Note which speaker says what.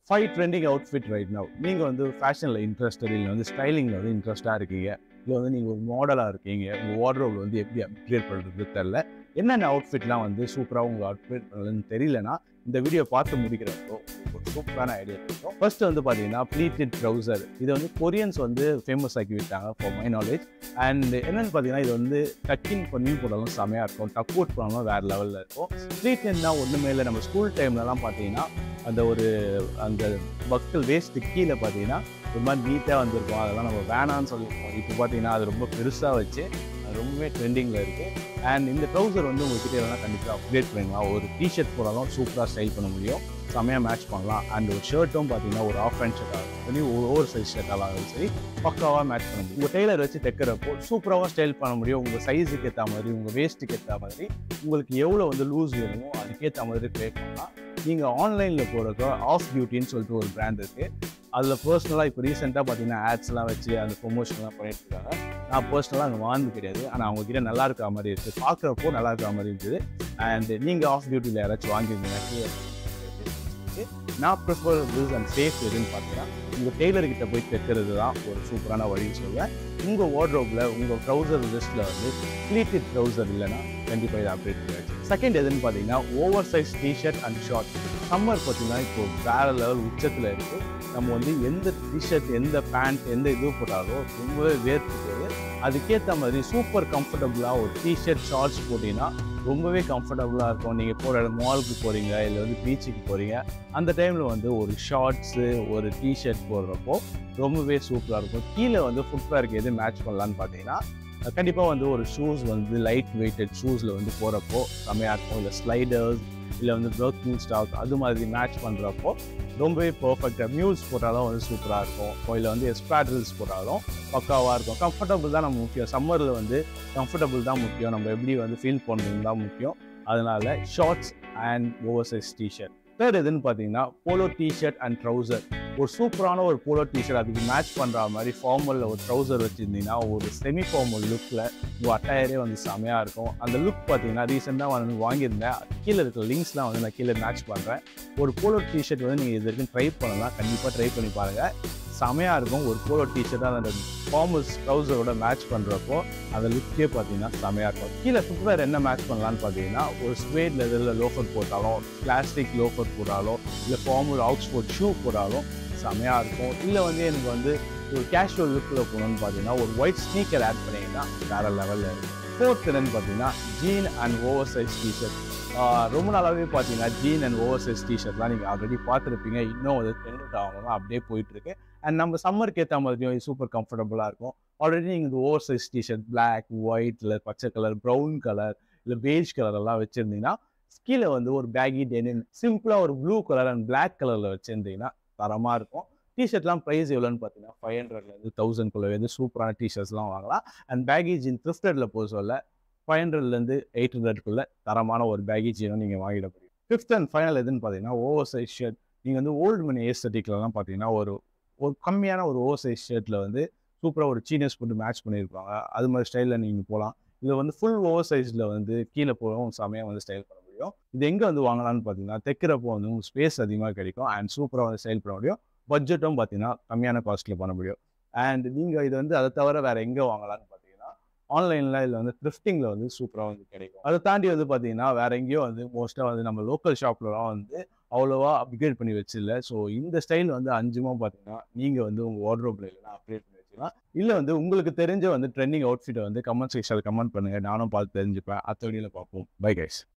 Speaker 1: 5 trending outfit right now. நீங்க வந்து ஃபேஷன்ல interested, இல்ல வந்து ஸ்டைலிங்ல வந்து இன்ட்ரெஸ்டா இருக்கீங்க, இல்ல வந்து நீங்க ஒரு மாடலா இருக்கீங்க, உங்க வார்ட்ரோப்ல வந்து எப்படி அப்கிரேட் பண்றது தெரியல, என்னென்ன அவுட்ஃபிட்லாம் வந்து சூப்பரா உங்க அப்கிரேட் பண்ணலன்னு தெரியலனா இந்த வீடியோ பார்த்து முடிக்கிறப்போ ஒரு சூப்பரான ஐடியா இருக்கும். ஃபர்ஸ்ட் வந்து பாத்தீங்கன்னா ப்ளீட்டட் ட்ரவுசர். இது வந்து கொரியன்ஸ் வந்து ஃபேமஸ் ஆக்கி விட்டாங்க ஃபார் மை நாலேஜ். அண்ட் என்னன்னு பாத்தீங்கன்னா இது வந்து டக்கிங் பண்ணி போடலாம் செமையா இருக்கும், டக் அவுட் பண்ணாலும் வேற லெவல்ல இருக்கும். ப்ளீட்டட்னா ஒண்ணுமே இல்லை, நம்ம ஸ்கூல் டைம்லலாம் பாத்தீங்கன்னா அந்த பக்கல் வேஸ்ட்டு கீழே பார்த்தீங்கன்னா ஒரு மாதிரி நீட்டாக வந்திருக்கும், அதெல்லாம் நம்ம வேணான்னு சொல்லியிருக்கோம். இப்போ பார்த்தீங்கன்னா அது ரொம்ப பெருசாக வச்சு அது ரொம்பவே ட்ரெண்டிங்கில் இருக்குது. அண்ட் இந்த ட்ரௌசர் வந்து உங்கள்கிட்ட இல்லைனா கண்டிப்பாக அப்கிரேட் பண்ணிக்கலாம். ஒரு டிஷர்ட் போடாலும் சூப்பராக ஸ்டைல் பண்ண முடியும், செமையாக மேட்ச் பண்ணலாம். அண்ட் ஒரு ஷர்ட்டும் பார்த்தீங்கன்னா ஒரு ஆஃப் ஹேண்ட் ஷர்ட் ஆகும் சரி, ஒரு ஓவர் சைஸ் ஷர்ட்டாக சரி, பக்காவாக மேட்ச் பண்ண முடியும். உங்கள் டெய்லர் வச்சு தைக்கிறப்போ சூப்பராக ஸ்டைல் பண்ண முடியும். உங்கள் சைஸுக்கு ஏற்ற மாதிரி, உங்கள் வேஸ்ட்டுக்கு ஏற்ற மாதிரி, உங்களுக்கு எவ்வளோ வந்து லூஸ் வேணுமோ அதுக்கேற்ற மாதிரி ட்ரை பண்ணலாம். நீங்கள் ஆன்லைனில் போகிறப்ப ஆஃப் டியூட்டின்னு சொல்லிட்டு ஒரு பிராண்ட் இருக்குது. அதில் பர்சனலாக இப்போ ரீசெண்டாக பார்த்தீங்கன்னா ஆட்ஸ்லாம் வச்சு அந்த ப்ரொமோஷன்லாம் பண்ணிட்டு இருக்காங்க. நான் பர்சனலாக அங்கே வாங்க கிடையாது, ஆனால் அவங்ககிட்ட நல்லா இருக்கிற மாதிரி இருக்குது, பார்க்குறப்போ நல்லா இருக்கிற மாதிரி இருக்குது. அண்ட் நீங்கள் ஆஃப் டியூட்டியில் யாராச்சும் வாங்கியிருந்தீங்கன்னா நான் ப்ரிஃபரபிள்ஸ் அண்ட் சேஃப் எதுன்னு பார்த்தீங்கன்னா உங்கள் டெய்லர்கிட்ட போய் தைக்கிறது தான் ஒரு சூப்பரான வழின்னு சொல்லுவேன். உங்கள் வார்ட்ரோப்பில் உங்கள் ட்ரௌசர் லிஸ்ட்டில் வந்து ப்ளீட்டட் ட்ரௌசர் இல்லைன்னா கண்டிப்பாக இதை அப்டேட் பண்ணியாச்சு. செகண்ட் எதுன்னு பார்த்தீங்கன்னா over size t-shirt and short. Summer பார்த்தீங்கன்னா இப்போ வேறு லெவல் உச்சத்தில் இருக்குது. நம்ம வந்து எந்த டிஷர்ட், எந்த பேண்ட், எந்த இது போட்டாலும் ரொம்பவே வேர்த்து போகுது. அதுக்கேற்ற மாதிரி சூப்பர் கம்ஃபர்டபுளாக ஒரு டிஷர்ட் ஷார்ட்ஸ் போட்டிங்கன்னா ரொம்பவே கம்ஃபர்டபுளாக இருக்கும். நீங்கள் போகிற மாலுக்கு போகிறீங்க, இல்லை வந்து பீச்சுக்கு போகிறீங்க, அந்த டைமில் வந்து ஒரு ஷார்ட்ஸு ஒரு டிஷர்ட் போடுறப்போ ரொம்பவே சூப்பராக இருக்கும். கீழே வந்து ஃபுட்வேருக்கு எது மேட்ச் பண்ணலான்னு பார்த்தீங்கன்னா கண்டிப்பாக வந்து ஒரு ஷூஸ் வந்து லைட் வெயிட்டட் ஷூஸில் வந்து போகிறப்போ செமையாக இருக்கும். இல்லை ஸ்லைடர்ஸ், இல்லை வந்து ப்ரோக்கிங் ஸ்டாக் அது மாதிரி மேட்ச் பண்ணுறப்போ ரொம்பவே பர்ஃபெக்டாக. மியூல்ஸ் போட்டாலும் வந்து சூப்பராக இருக்கும், இல்லை வந்து எஸ்பாட்ரில்ஸ் போட்டாலும் பக்காவாக இருக்கும். கம்ஃபர்டபுள் தான் நம்ம முக்கியம். சம்மரில் வந்து கம்ஃபர்டபுள் தான் முக்கியம், நம்ம எப்படி வந்து ஃபீல் பண்ணுறது தான் முக்கியம். அதனால shorts and over size t-shirt. Third எதுன்னு பார்த்தீங்கன்னா போலோ டிஷர்ட் அண்ட் ட்ரௌசர். ஒரு சூப்பரான ஒரு போலோ டிஷர்ட் அதுக்கு மேட்ச் பண்ணுற மாதிரி ஃபார்மலில் ஒரு ட்ரௌசர் வச்சுருந்தீங்கன்னா ஒரு செமி ஃபார்மல் லுக்கில் உங்கள் அட்டையரே வந்து செமையாக இருக்கும். அந்த லுக் பார்த்தீங்கன்னா ரீசெண்டாக வந்து வாங்கியிருந்தேன், கீழே இருக்கிற லிங்க்ஸ்லாம் வந்து நான் கீழே மேட்ச் பண்ணுறேன். ஒரு போலோ டிஷர்ட் வந்து நீங்கள் இது வரைக்கும் ட்ரை பண்ணலாம், கண்டிப்பாக ட்ரை பண்ணி பாருங்கள், செமையாக இருக்கும். ஒரு போலோ டிஷர்ட்டாக அந்த ஃபார்மல்ஸ் ட்ரௌசரோட மேட்ச் பண்ணுறப்போ அந்த லுக்கே பார்த்தீங்கன்னா செமையாக இருக்கும். கீழே ஃபுட்வேர் என்ன மேட்ச் பண்ணலான்னு பார்த்தீங்கன்னா ஒரு ஸ்வேட் லெதரில் லோஃபர் போட்டாலும், பிளாஸ்டிக் லோஃபர் போட்டாலும், இல்லை ஃபார்மல் ஆக்ஸ்போர்ட் ஷூ போட்டாலும் செமையாக இருக்கும். இல்லை வந்து எனக்கு வந்து ஒரு கேஷுவல் லுக்கில் போகணும்னு பார்த்தீங்கன்னா ஒரு ஒயிட் ஸ்னீக்கர் ஆட் பண்ணிங்கன்னா வேறு லெவலில் இருக்கும். ஃபோர்த் என்னன்னு பார்த்தீங்கன்னா jean and over size t-shirt. ரொம்ப நாளாகவே பார்த்தீங்கன்னா ஜீன் அண்ட் ஓவர் சைஸ் டிஷர்ட்லாம் நீங்கள் ஆல்ரெடி பார்த்துருப்பீங்க, இன்னும் அது ட்ரெண்ட் ஆகணும் அப்படியே போயிட்டுருக்கு. அண்ட் நம்ம சம்மருக்கு ஏற்ற மாதிரியும் சூப்பர் கம்ஃபர்டபுளாக இருக்கும். ஆல்ரெடி நீங்கள் இந்த over size t-shirt black, white, இல்லை பச்சை கலர், ப்ரௌன் கலர், இல்லை பேஜ் கலர் எல்லாம் வச்சுருந்தீங்கன்னா கீழே வந்து ஒரு பேகி டெனிம் சிம்பிளாக ஒரு ப்ளூ கலர் அண்ட் பிளாக் கலரில் வச்சுருந்தீங்கன்னா தரமாக இருக்கும். டிஷர்ட்லாம் ப்ரைஸ் எவ்வளோன்னு பார்த்தீங்கன்னா 500லேருந்து 1000 வந்து சூப்பரான டிஷர்ட்ஸ்லாம் வாங்கலாம். அண்ட் பேகி ஜீன் த்ரிஃப்டடில் போக சொல்ல 500லேருந்து 800 தரமான ஒரு பேகி ஜீனும் நீங்கள் வாங்கிட முடியும். ஃபிஃப்த் அண்ட் ஃபைனல் எதுன்னு பார்த்தீங்கன்னா ஓவர் சைஸ் ஷர்ட். நீங்கள் வந்து ஓல்டு மணி ஏஸ்தட்டிக்லாம் பார்த்தீங்கன்னா ஒரு கம்மியான ஒரு ஓவர் சைஸ் ஷர்ட்டில் வந்து சூப்பராக ஒரு சீனஸ் போட்டு மேட்ச் பண்ணியிருப்பாங்க, அது மாதிரி ஸ்டைலில் நீங்கள் போகலாம். இதில் வந்து ஃபுல் ஓவர் சைஸில் வந்து கீழே போகிறோம் செமையாக வந்து ஸ்டைல் பண்ண முடியும். இது எங்கே வந்து வாங்கலாம்னு பார்த்தீங்கன்னா தைக்கிறப்போ வந்து உங்களுக்கு ஸ்பேஸ் அதிகமாக கிடைக்கும் அண்ட் சூப்பராக வந்து ஸ்டைல் பண்ண முடியும். பட்ஜெட்டும் பார்த்தீங்கன்னா கம்மியான காஸ்ட்டில் பண்ண முடியும். அண்ட் நீங்கள் இது வந்து அதை தவிர வேறு எங்கே வாங்கலாம்னு பார்த்தீங்கன்னா ஆன்லைனில் இல்லை வந்து த்ரிஃப்டிங்கில் வந்து சூப்பராக வந்து கிடைக்கும். அதை தாண்டி வந்து பார்த்தீங்கன்னா வேறு எங்கேயோ வந்து மோஸ்ட்டாக வந்து நம்ம லோக்கல் ஷாப்லலாம் வந்து அவ்வளோவா அப்கிரேட் பண்ணி வச்சில்ல. ஸோ இந்த ஸ்டைல் வந்து 5 பார்த்தீங்கன்னா நீங்கள் வந்து உங்கள் வார்ட்ரோப்ல இல்லைனா அப்கிரேட் பண்ணி வச்சுக்கலாம். இல்லை வந்து உங்களுக்கு தெரிஞ்ச வந்து ட்ரெண்டிங் அவுட்ஃபிட்டை வந்து கமெண்ட் செக்ஷனில் கமெண்ட் பண்ணுங்கள், நானும் பார்த்து தெரிஞ்சுப்பேன். அடுத்த வீடியோவில் பார்ப்போம். Bye guys.